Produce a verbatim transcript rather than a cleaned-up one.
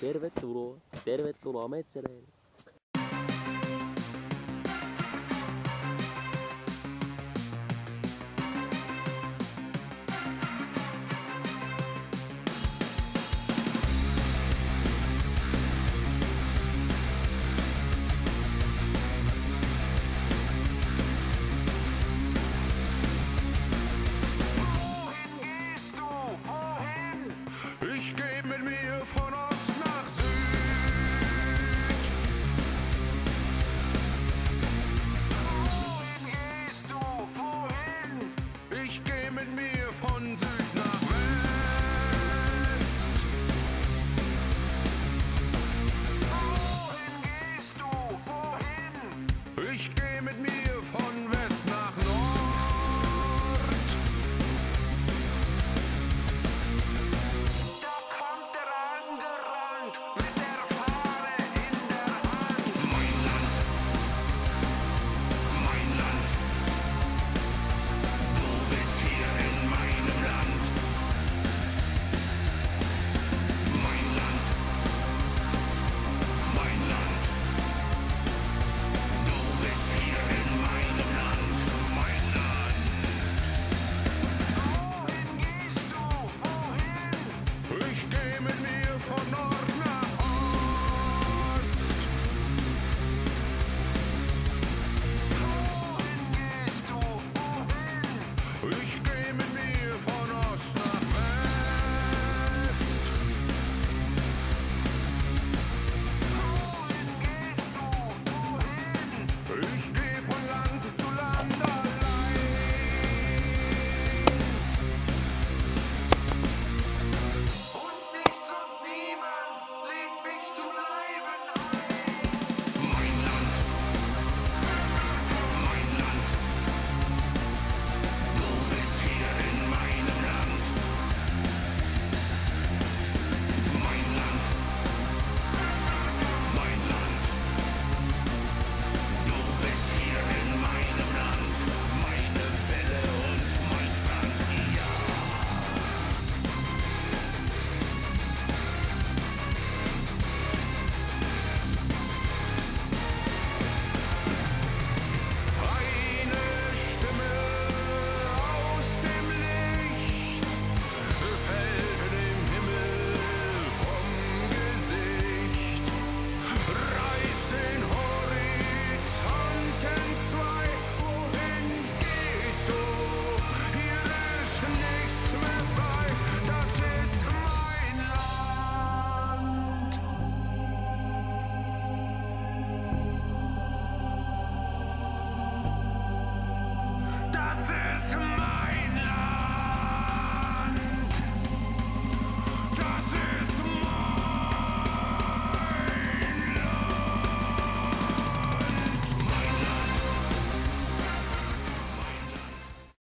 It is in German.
Tervetuloa, tervetuloa metsäreille. Ich geh mit mir von Ost nach Süd. Wohin gehst du? Wohin? Ich geh mit mir von Süd nach West. Wohin gehst du? Wohin? Ich geh mit mir von West nach Nord. Mit